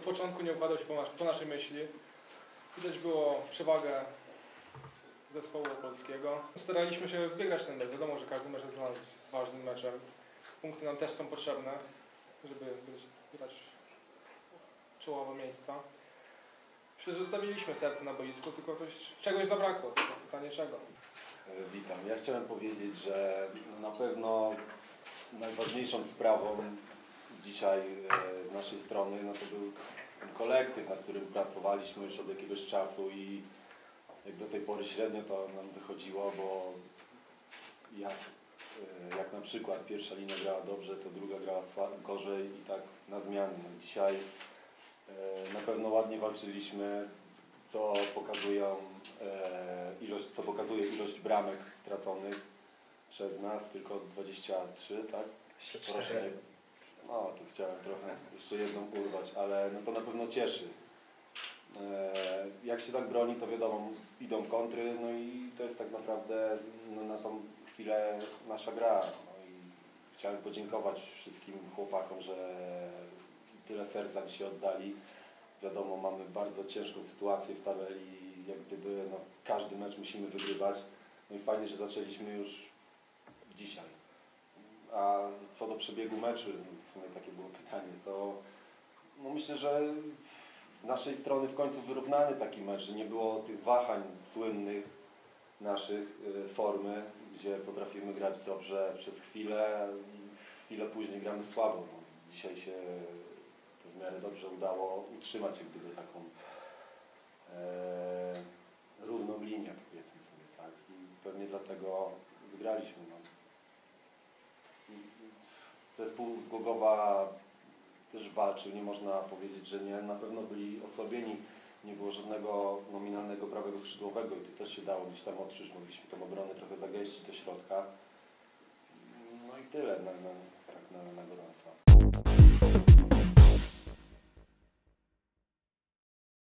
początku nie układał się po naszej myśli. Widać było przewagę zespołu opolskiego. Staraliśmy się wygrać ten mecz. Wiadomo, że każdy mecz jest dla nas ważnym meczem. Punkty nam też są potrzebne, żeby grać czołowe miejsca. Myślę, że zostawiliśmy serce na boisku, tylko czegoś zabrakło. Tylko pytanie czego. Witam. Ja chciałem powiedzieć, że na pewno najważniejszą sprawą dzisiaj z naszej strony to był ten kolektyw, nad którym pracowaliśmy już od jakiegoś czasu i jak do tej pory średnio to nam wychodziło, bo jak na przykład pierwsza linia grała dobrze, to druga grała gorzej i tak na zmianę. No dzisiaj na pewno ładnie walczyliśmy, co pokazuje ilość bramek straconych przez nas, tylko 23, tak? 4. No, to chciałem trochę jeszcze jedną urwać, ale no to na pewno cieszy. Jak się tak broni, to wiadomo, idą kontry, no i to jest tak naprawdę na tą chwilę nasza gra. No i chciałem podziękować wszystkim chłopakom, że tyle serca dzisiaj oddali. Wiadomo, mamy bardzo ciężką sytuację w tabeli, jak gdyby no, każdy mecz musimy wygrywać. No i fajnie, że zaczęliśmy już dzisiaj. A co do przebiegu meczu, w sumie takie było pytanie, to no myślę, że z naszej strony w końcu wyrównany taki mecz, że nie było tych wahań słynnych naszych formy, gdzie potrafimy grać dobrze przez chwilę i chwilę później gramy słabo. No, dzisiaj się w miarę dobrze udało utrzymać jak gdyby taką równą linię, powiedzmy sobie, tak. I pewnie dlatego wygraliśmy. No. Zespół z Głogowa też walczył, nie można powiedzieć, że nie. Na pewno byli osłabieni, nie było żadnego nominalnego prawego skrzydłowego i to też się dało gdzieś tam odczuć. Mogliśmy tą obronę trochę zagęścić do środka. No i tyle na gorąco.